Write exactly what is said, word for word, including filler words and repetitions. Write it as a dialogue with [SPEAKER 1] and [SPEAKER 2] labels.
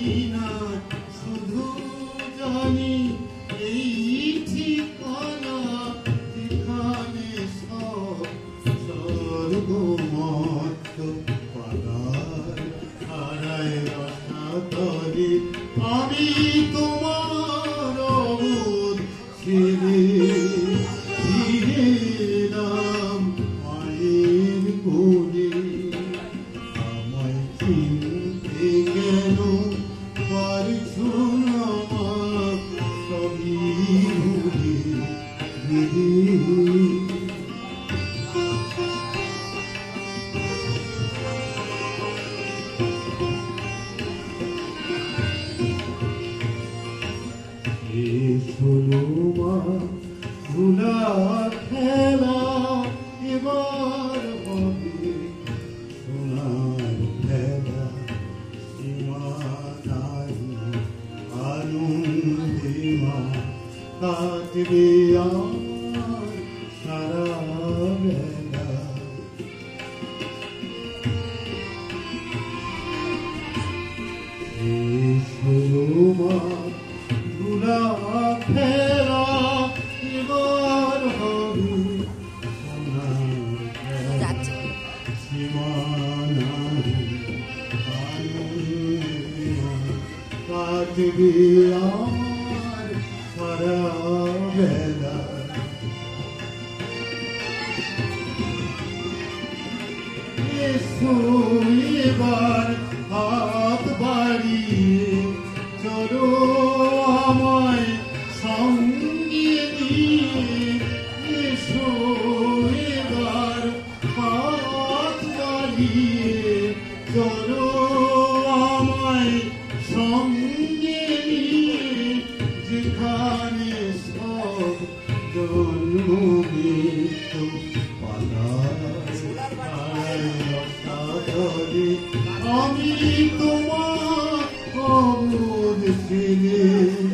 [SPEAKER 1] বুঝি না শুধু জানি এই ঠিকানা যেখানে সব স্বর্গমত্ত পালার হারায় রসাতলে আমি তোমার অবোধ ছেড়ে ফিরে এলাম মায়ের কোলে আমায় চিনতে কেন পারছো না মা সবই ভুলে গেলে এসো মা ভুলা খেলা এবার হবে সোনার খেলা সীমা নাই আনন্দে মা কাটবে আর সারা বেলা এসো মা ভুলা খেলা এবার হবে সোনার খেলা সীমা নাই কাটবে আর সারা বেলা এসো এবার হাত বাড়িয়ে চলো আমায় সঙ্গে নিয়ে এসো এবার হাত বাড়িয়ে চলো আমায় সঙ্গে নিয়ে যেখানে সব জন্ম মৃত্যু পালায় রসাতলে আমি তোমার অবোধ ছেড়ে